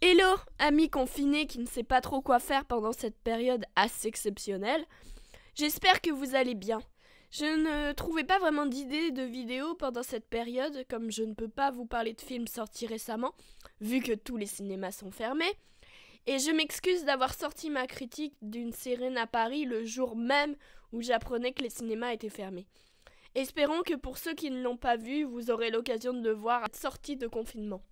Hello, amis confinés qui ne sait pas trop quoi faire pendant cette période assez exceptionnelle. J'espère que vous allez bien. Je ne trouvais pas vraiment d'idées de vidéos pendant cette période, comme je ne peux pas vous parler de films sortis récemment, vu que tous les cinémas sont fermés. Et je m'excuse d'avoir sorti ma critique d'une Sirène à Paris le jour même où j'apprenais que les cinémas étaient fermés. Espérons que pour ceux qui ne l'ont pas vu, vous aurez l'occasion de le voir à la sortie de confinement.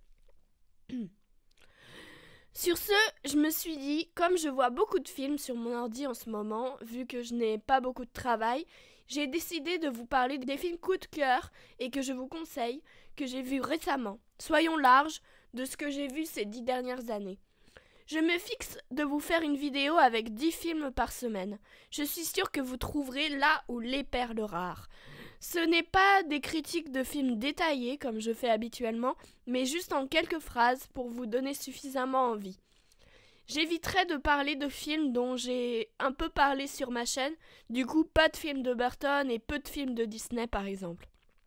Sur ce, je me suis dit, comme je vois beaucoup de films sur mon ordi en ce moment, vu que je n'ai pas beaucoup de travail, j'ai décidé de vous parler des films coup de cœur et que je vous conseille, que j'ai vus récemment. Soyons larges de ce que j'ai vu ces 10 dernières années. Je me fixe de vous faire une vidéo avec 10 films par semaine. Je suis sûre que vous trouverez là où les perles rares. Ce n'est pas des critiques de films détaillées comme je fais habituellement, mais juste en quelques phrases pour vous donner suffisamment envie. J'éviterai de parler de films dont j'ai un peu parlé sur ma chaîne, du coup pas de films de Burton et peu de films de Disney par exemple.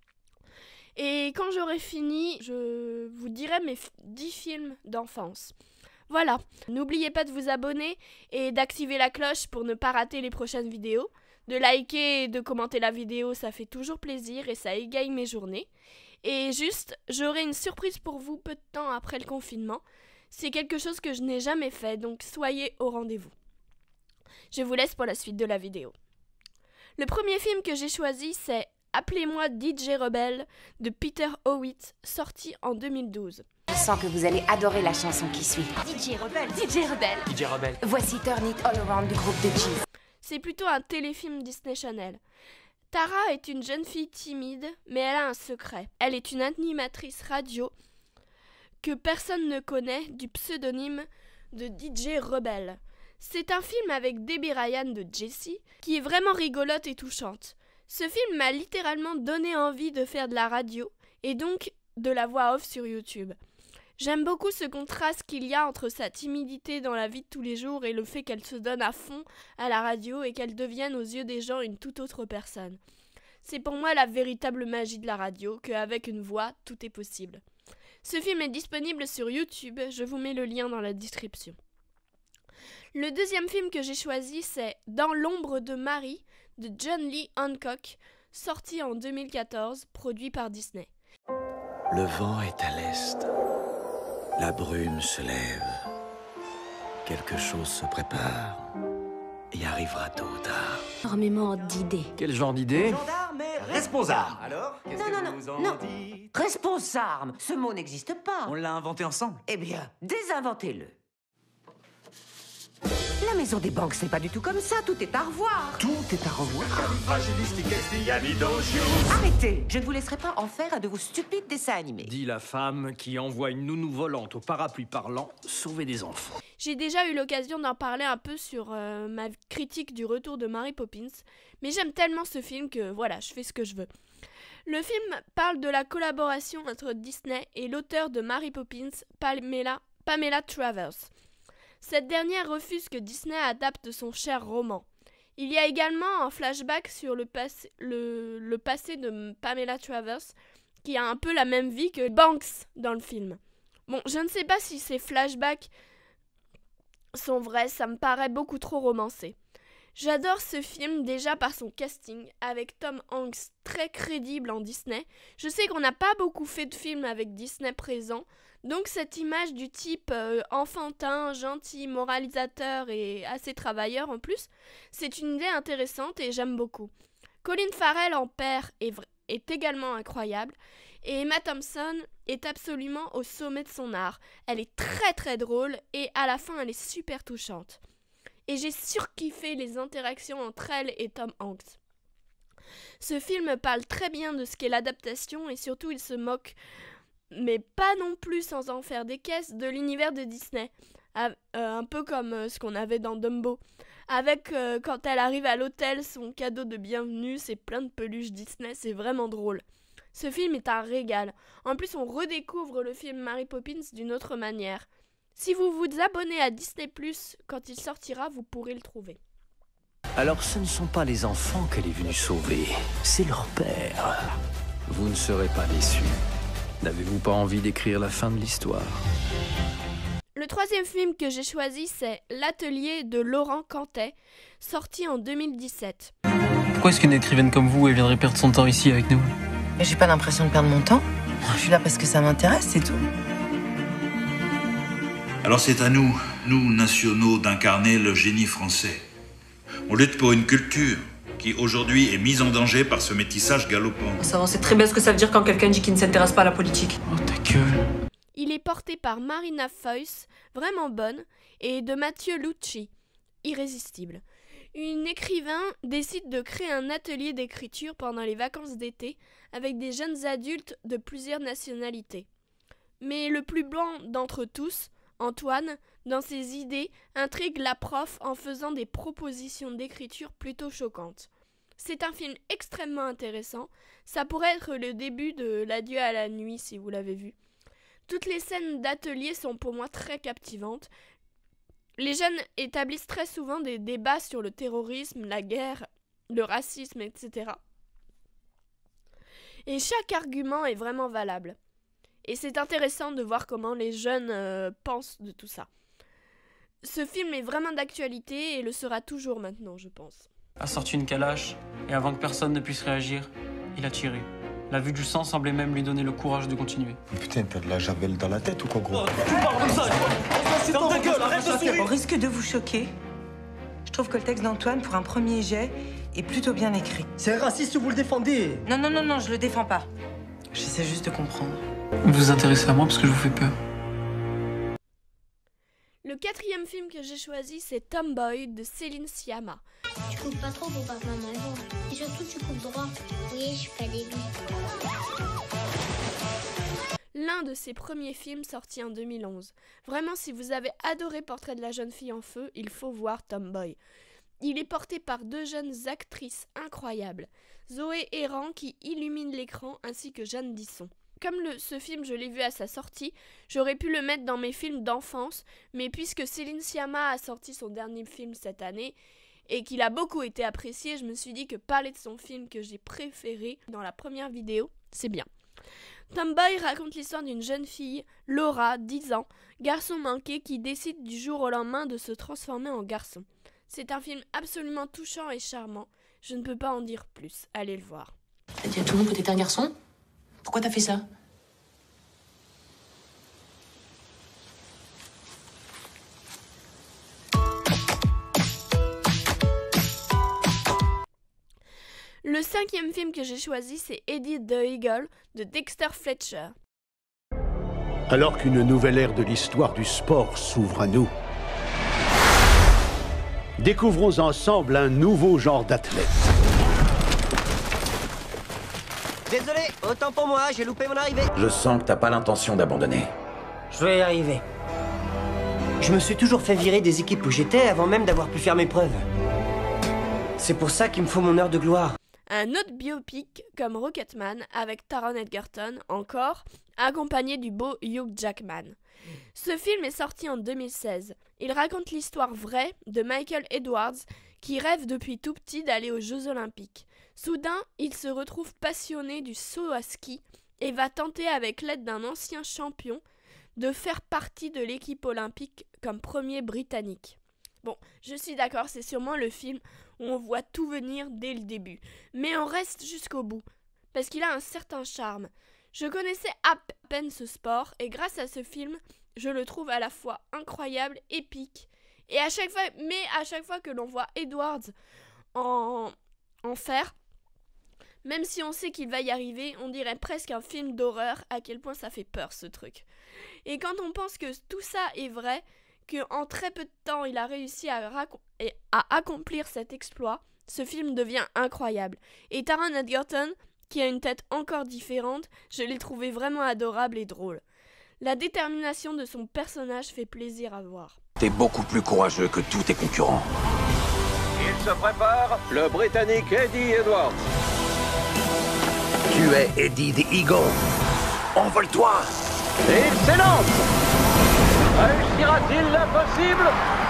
Et quand j'aurai fini, je vous dirai mes 10 films d'enfance. Voilà, n'oubliez pas de vous abonner et d'activer la cloche pour ne pas rater les prochaines vidéos. De liker et de commenter la vidéo, ça fait toujours plaisir et ça égaye mes journées. Et juste, j'aurai une surprise pour vous peu de temps après le confinement. C'est quelque chose que je n'ai jamais fait, donc soyez au rendez-vous. Je vous laisse pour la suite de la vidéo. Le premier film que j'ai choisi, c'est Appelez-moi DJ Rebelle de Peter Howitt, sorti en 2012. Je sens que vous allez adorer la chanson qui suit. DJ Rebelle, DJ Rebelle, DJ Rebelle. Voici Turn It All Around du groupe de Cheese. C'est plutôt un téléfilm Disney Channel. Tara est une jeune fille timide, mais elle a un secret. Elle est une animatrice radio que personne ne connaît du pseudonyme de DJ Rebelle. C'est un film avec Debbie Ryan de Jessie qui est vraiment rigolote et touchante. Ce film m'a littéralement donné envie de faire de la radio et donc de la voix off sur YouTube. J'aime beaucoup ce contraste qu'il y a entre sa timidité dans la vie de tous les jours et le fait qu'elle se donne à fond à la radio et qu'elle devienne aux yeux des gens une toute autre personne. C'est pour moi la véritable magie de la radio, qu'avec une voix, tout est possible. Ce film est disponible sur YouTube, je vous mets le lien dans la description. Le deuxième film que j'ai choisi, c'est Dans l'ombre de Marie de John Lee Hancock, sorti en 2014, produit par Disney. Le vent est à l'est. La brume se lève. Quelque chose se prépare et arrivera tôt ou tard. Énormément d'idées. Quel genre d'idée? gendarme et Responsable. Alors, qu'est-ce Non, que non, vous non, en non. dites? Responsable, ce mot n'existe pas. On l'a inventé ensemble. Eh bien, désinventez-le. La maison des banques, c'est pas du tout comme ça, tout est à revoir. Tout est à revoir. Arrêtez, je ne vous laisserai pas en faire un de vos stupides dessins animés. Dit la femme qui envoie une nounou volante au parapluie parlant sauver des enfants. J'ai déjà eu l'occasion d'en parler un peu sur ma critique du retour de Mary Poppins, mais j'aime tellement ce film que voilà, je fais ce que je veux. Le film parle de la collaboration entre Disney et l'auteur de Mary Poppins, Pamela Travers. Cette dernière refuse que Disney adapte son cher roman. Il y a également un flashback sur le passé de Pamela Travers, qui a un peu la même vie que Banks dans le film. Bon, je ne sais pas si ces flashbacks sont vrais, ça me paraît beaucoup trop romancé. J'adore ce film déjà par son casting, avec Tom Hanks très crédible en Disney. Je sais qu'on n'a pas beaucoup fait de films avec Disney présent, donc cette image du type enfantin, gentil, moralisateur et assez travailleur en plus, c'est une idée intéressante et j'aime beaucoup. Colin Farrell en père est également incroyable et Emma Thompson est absolument au sommet de son art. Elle est très très drôle et à la fin elle est super touchante. Et j'ai surkiffé les interactions entre elle et Tom Hanks. Ce film parle très bien de ce qu'est l'adaptation et surtout il se moque, mais pas non plus sans en faire des caisses, de l'univers de Disney. Un peu comme ce qu'on avait dans Dumbo. Avec quand elle arrive à l'hôtel, son cadeau de bienvenue, c'est plein de peluches Disney, c'est vraiment drôle. Ce film est un régal. En plus, on redécouvre le film Mary Poppins d'une autre manière. Si vous vous abonnez à Disney+, quand il sortira, vous pourrez le trouver. Alors ce ne sont pas les enfants qu'elle est venue sauver, c'est leur père. Vous ne serez pas déçus. N'avez-vous pas envie d'écrire la fin de l'histoire? Le troisième film que j'ai choisi, c'est L'Atelier de Laurent Cantet, sorti en 2017. Pourquoi est-ce qu'une écrivaine comme vous elle viendrait perdre son temps ici avec nous? Mais j'ai pas l'impression de perdre mon temps. Je suis là parce que ça m'intéresse, c'est tout. Alors c'est à nous, nationaux, d'incarner le génie français. On lutte pour une culture qui aujourd'hui est mise en danger par ce métissage galopant. On sait très bien ce que ça veut dire quand quelqu'un dit qu'il ne s'intéresse pas à la politique. Oh ta gueule. Il est porté par Marina Foïs, vraiment bonne, et de Mathieu Lucci, irrésistible. Une écrivain décide de créer un atelier d'écriture pendant les vacances d'été avec des jeunes adultes de plusieurs nationalités. Mais le plus blanc d'entre tous, Antoine, dans ses idées, intrigue la prof en faisant des propositions d'écriture plutôt choquantes. C'est un film extrêmement intéressant, ça pourrait être le début de L'Adieu à la nuit si vous l'avez vu. Toutes les scènes d'atelier sont pour moi très captivantes. Les jeunes établissent très souvent des débats sur le terrorisme, la guerre, le racisme, etc. Et chaque argument est vraiment valable. Et c'est intéressant de voir comment les jeunes pensent de tout ça. Ce film est vraiment d'actualité et le sera toujours maintenant, je pense. A sorti une calache et avant que personne ne puisse réagir, il a tiré. La vue du sang semblait même lui donner le courage de continuer. Putain, t'as de la javel dans la tête ou quoi, gros? Tu parles comme ça. Ferme ta gueule, arrête de sourire. Au risque de vous choquer, je trouve que le texte d'Antoine, pour un premier jet, est plutôt bien écrit. C'est raciste, vous le défendez. Non, je le défends pas. J'essaie juste de comprendre. Vous vous intéressez à moi parce que je vous fais peur. Le quatrième film que j'ai choisi, c'est Tomboy de Céline Sciamma. Tu coupes pas trop pour papa maman. Et surtout, tu coupes droit. Oui, je fais des billes. L'un de ses premiers films sortis en 2011. Vraiment, si vous avez adoré Portrait de la jeune fille en feu, il faut voir Tomboy. Il est porté par deux jeunes actrices incroyables, Zoé Héran qui illumine l'écran ainsi que Jeanne Disson. Comme ce film je l'ai vu à sa sortie, j'aurais pu le mettre dans mes films d'enfance, mais puisque Céline Sciamma a sorti son dernier film cette année et qu'il a beaucoup été apprécié, je me suis dit que parler de son film que j'ai préféré dans la première vidéo, c'est bien. Tomboy raconte l'histoire d'une jeune fille, Laura, 10 ans, garçon manqué qui décide du jour au lendemain de se transformer en garçon. C'est un film absolument touchant et charmant. Je ne peux pas en dire plus. Allez le voir. T'as dit à tout le monde que t'étais un garçon? Pourquoi t'as fait ça? Le cinquième film que j'ai choisi, c'est Eddie the Eagle de Dexter Fletcher. Alors qu'une nouvelle ère de l'histoire du sport s'ouvre à nous, découvrons ensemble un nouveau genre d'athlète. Désolé, autant pour moi, j'ai loupé mon arrivée. Je sens que t'as pas l'intention d'abandonner. Je vais y arriver. Je me suis toujours fait virer des équipes où j'étais avant même d'avoir pu faire mes preuves. C'est pour ça qu'il me faut mon heure de gloire. Un autre biopic comme Rocketman avec Taron Egerton, encore, accompagné du beau Hugh Jackman. Ce film est sorti en 2016. Il raconte l'histoire vraie de Michael Edwards qui rêve depuis tout petit d'aller aux Jeux Olympiques. Soudain, il se retrouve passionné du saut à ski et va tenter avec l'aide d'un ancien champion de faire partie de l'équipe olympique comme premier Britannique. Bon, je suis d'accord, c'est sûrement le film où on voit tout venir dès le début. Mais on reste jusqu'au bout, parce qu'il a un certain charme. Je connaissais à peine ce sport, et grâce à ce film, je le trouve à la fois incroyable, épique, et à chaque fois que l'on voit Edwards en faire, même si on sait qu'il va y arriver, on dirait presque un film d'horreur, à quel point ça fait peur ce truc. Et quand on pense que tout ça est vrai, qu'en très peu de temps il a réussi à accomplir cet exploit, ce film devient incroyable. Et Taron Egerton, qui a une tête encore différente, je l'ai trouvé vraiment adorable et drôle. La détermination de son personnage fait plaisir à voir. T'es beaucoup plus courageux que tous tes concurrents. Il se prépare, le Britannique Eddie Edwards. Tu es Eddie the Eagle. Envole-toi. Et il s'élance. Réussira-t-il l'impossible?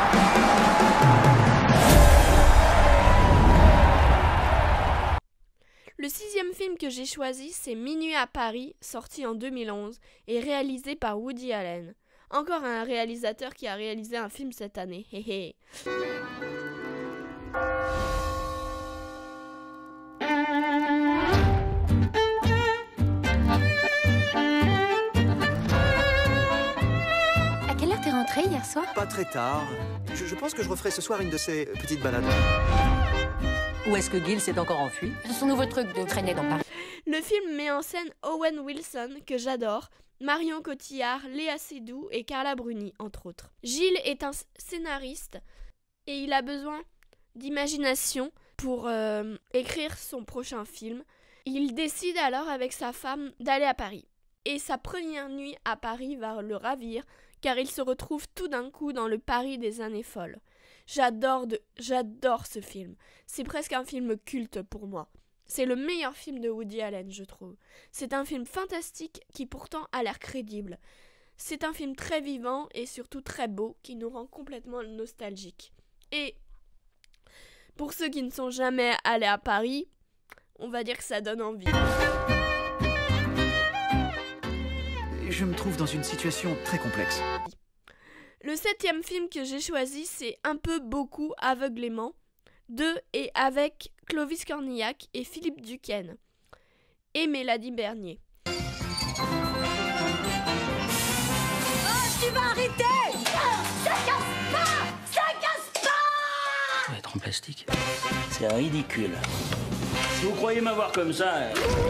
Le sixième film que j'ai choisi, c'est Minuit à Paris, sorti en 2011 et réalisé par Woody Allen. Encore un réalisateur qui a réalisé un film cette année. Hé. À quelle heure t'es rentré hier soir? Pas très tard. Je pense que je referai ce soir une de ces petites balades. Où est-ce que Gil s'est encore enfui? C'est son nouveau truc de traîner dans Paris. Le film met en scène Owen Wilson, que j'adore, Marion Cotillard, Léa Seydoux et Carla Bruni, entre autres. Gilles est un scénariste et il a besoin d'imagination pour écrire son prochain film. Il décide alors avec sa femme d'aller à Paris. Et sa première nuit à Paris va le ravir, car il se retrouve tout d'un coup dans le Paris des années folles. J'adore ce film. C'est presque un film culte pour moi. C'est le meilleur film de Woody Allen, je trouve. C'est un film fantastique qui pourtant a l'air crédible. C'est un film très vivant et surtout très beau qui nous rend complètement nostalgiques. Et pour ceux qui ne sont jamais allés à Paris, on va dire que ça donne envie. Je me trouve dans une situation très complexe. Le 7e film que j'ai choisi, c'est Un peu beaucoup aveuglément, de et avec Clovis Cornillac et Philippe Duquesne et Mélanie Bernier. Oh, tu vas arrêter! Ça casse pas! Ça casse pas! Ça va être en plastique. C'est ridicule. Si vous croyez m'avoir comme ça...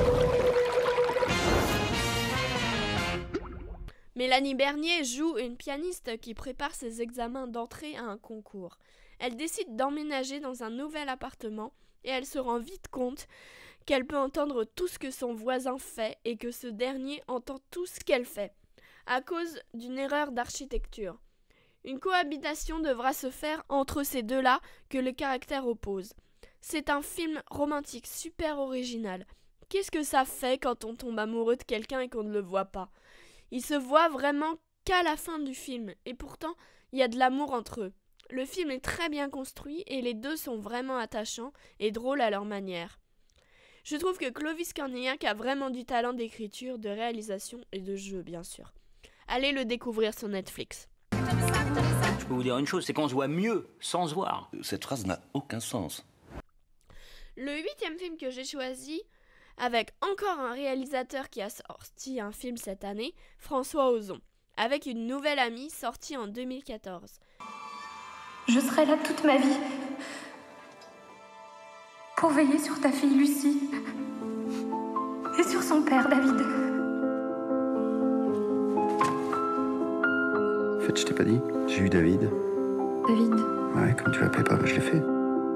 Mélanie Bernier joue une pianiste qui prépare ses examens d'entrée à un concours. Elle décide d'emménager dans un nouvel appartement et elle se rend vite compte qu'elle peut entendre tout ce que son voisin fait et que ce dernier entend tout ce qu'elle fait, à cause d'une erreur d'architecture. Une cohabitation devra se faire entre ces deux-là que le caractère oppose. C'est un film romantique super original. Qu'est-ce que ça fait quand on tombe amoureux de quelqu'un et qu'on ne le voit pas ? Ils se voient vraiment qu'à la fin du film, et pourtant, il y a de l'amour entre eux. Le film est très bien construit, et les deux sont vraiment attachants et drôles à leur manière. Je trouve que Clovis Cornillac a vraiment du talent d'écriture, de réalisation et de jeu, bien sûr. Allez le découvrir sur Netflix. Je peux vous dire une chose, c'est qu'on se voit mieux sans se voir. Cette phrase n'a aucun sens. Le 8e film que j'ai choisi, avec encore un réalisateur qui a sorti un film cette année, François Ozon, avec une nouvelle amie sortie en 2014. Je serai là toute ma vie pour veiller sur ta fille Lucie et sur son père David. En fait, je t'ai pas dit, j'ai eu David. David? Ouais, comme tu l'appelais pas, je l'ai fait.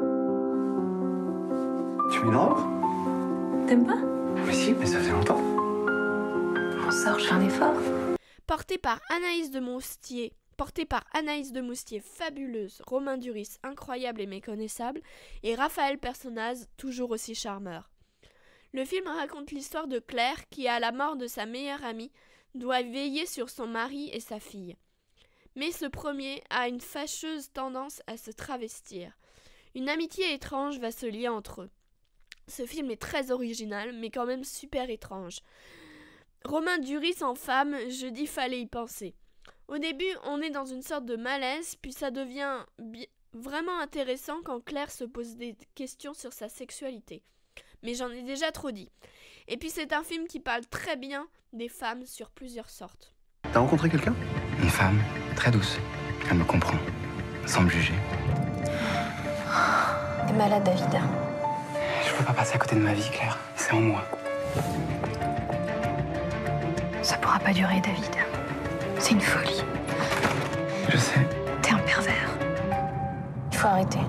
Tu m'énerves? T'aimes pas? Mais si, mais ça faisait longtemps. On sort, je fais un effort. Porté par Anaïs de Moustier, fabuleuse, Romain Duris, incroyable et méconnaissable, et Raphaël Personnaz, toujours aussi charmeur. Le film raconte l'histoire de Claire qui, à la mort de sa meilleure amie, doit veiller sur son mari et sa fille. Mais ce premier a une fâcheuse tendance à se travestir. Une amitié étrange va se lier entre eux. Ce film est très original, mais quand même super étrange. Romain Duris en femme, je dis fallait y penser. Au début, on est dans une sorte de malaise, puis ça devient vraiment intéressant quand Claire se pose des questions sur sa sexualité. Mais j'en ai déjà trop dit. Et puis c'est un film qui parle très bien des femmes sur plusieurs sortes. T'as rencontré quelqu'un? Une femme, très douce. Elle me comprend, sans me juger. T'es malade, David. Je peux pas passer à côté de ma vie, Claire. C'est en moi. Ça pourra pas durer, David. C'est une folie. Je sais. T'es un pervers. Il faut arrêter.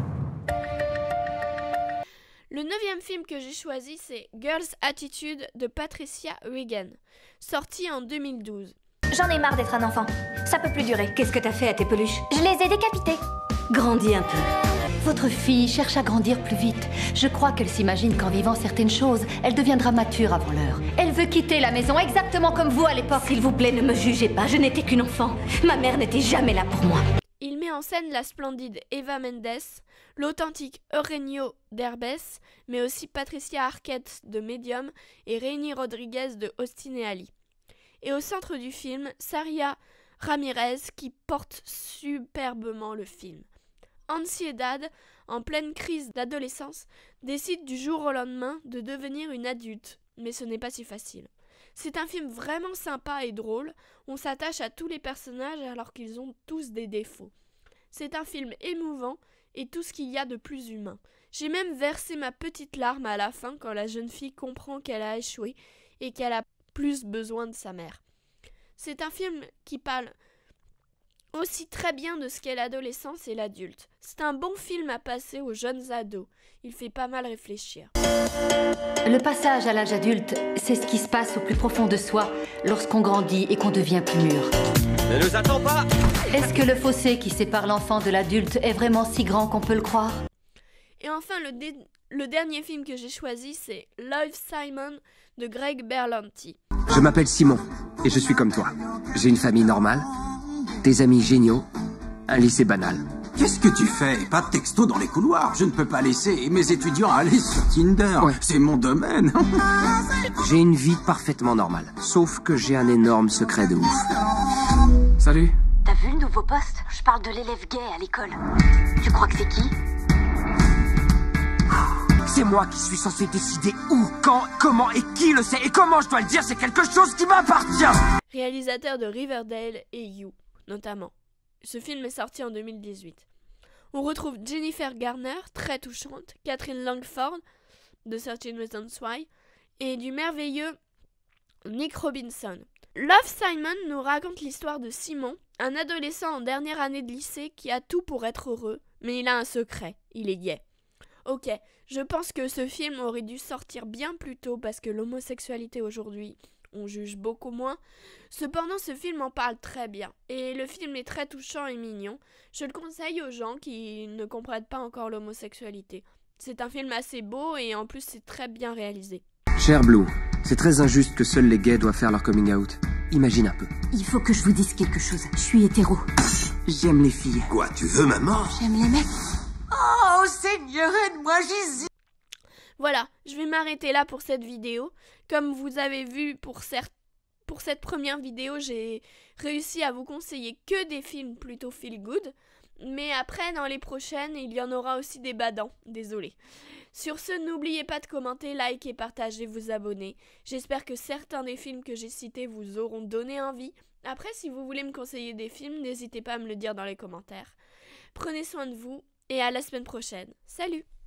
Le 9e film que j'ai choisi, c'est Girls Attitude de Patricia Regan, sorti en 2012. J'en ai marre d'être un enfant. Ça peut plus durer. Qu'est-ce que t'as fait à tes peluches? Je les ai décapitées. Grandis un peu. Votre fille cherche à grandir plus vite. Je crois qu'elle s'imagine qu'en vivant certaines choses, elle deviendra mature avant l'heure. Elle veut quitter la maison exactement comme vous à l'époque. S'il vous plaît, ne me jugez pas, je n'étais qu'une enfant. Ma mère n'était jamais là pour moi. Il met en scène la splendide Eva Mendes, l'authentique Eugenio Derbez, mais aussi Patricia Arquette de Medium et Rémi Rodriguez de Austin et Ali. Et au centre du film, Saria Ramirez qui porte superbement le film. Ansiedad, en pleine crise d'adolescence, décide du jour au lendemain de devenir une adulte, mais ce n'est pas si facile. C'est un film vraiment sympa et drôle, on s'attache à tous les personnages alors qu'ils ont tous des défauts. C'est un film émouvant et tout ce qu'il y a de plus humain. J'ai même versé ma petite larme à la fin quand la jeune fille comprend qu'elle a échoué et qu'elle a plus besoin de sa mère. C'est un film qui parle aussi très bien de ce qu'est l'adolescence et l'adulte. C'est un bon film à passer aux jeunes ados. Il fait pas mal réfléchir. Le passage à l'âge adulte, c'est ce qui se passe au plus profond de soi lorsqu'on grandit et qu'on devient plus mûr. Ne nous attends pas! Est-ce que le fossé qui sépare l'enfant de l'adulte est vraiment si grand qu'on peut le croire? Et enfin, le dernier film que j'ai choisi, c'est Love, Simon de Greg Berlanti. Je m'appelle Simon et je suis comme toi. J'ai une famille normale, des amis géniaux, un lycée banal. Qu'est-ce que tu fais? Pas de texto dans les couloirs. Je ne peux pas laisser mes étudiants aller sur Tinder. Ouais. C'est mon domaine. J'ai une vie parfaitement normale, sauf que j'ai un énorme secret de ouf. Salut. T'as vu le nouveau poste? Je parle de l'élève gay à l'école. Tu crois que c'est qui? C'est moi qui suis censé décider où, quand, comment et qui le sait. Et comment je dois le dire, c'est quelque chose qui m'appartient. Réalisateur de Riverdale et You, notamment. Ce film est sorti en 2018. On retrouve Jennifer Garner, très touchante, Catherine Langford, de 13 Reasons Why, et du merveilleux Nick Robinson. Love, Simon nous raconte l'histoire de Simon, un adolescent en dernière année de lycée qui a tout pour être heureux, mais il a un secret, il est gay. Ok, je pense que ce film aurait dû sortir bien plus tôt parce que l'homosexualité aujourd'hui, on juge beaucoup moins. Cependant, ce film en parle très bien et le film est très touchant et mignon. Je le conseille aux gens qui ne comprennent pas encore l'homosexualité. C'est un film assez beau et en plus c'est très bien réalisé. Cher Blue, c'est très injuste que seuls les gays doivent faire leur coming out. Imagine un peu. Il faut que je vous dise quelque chose. Je suis hétéro. J'aime les filles. Quoi, tu veux maman? J'aime les mecs. Oh, Seigneur, aide-moi, Jésus! Voilà, je vais m'arrêter là pour cette vidéo. Comme vous avez vu pour cette première vidéo, j'ai réussi à vous conseiller que des films plutôt feel good. Mais après, dans les prochaines, il y en aura aussi des badants. Désolée. Sur ce, n'oubliez pas de commenter, liker, partager, vous abonner. J'espère que certains des films que j'ai cités vous auront donné envie. Après, si vous voulez me conseiller des films, n'hésitez pas à me le dire dans les commentaires. Prenez soin de vous et à la semaine prochaine. Salut!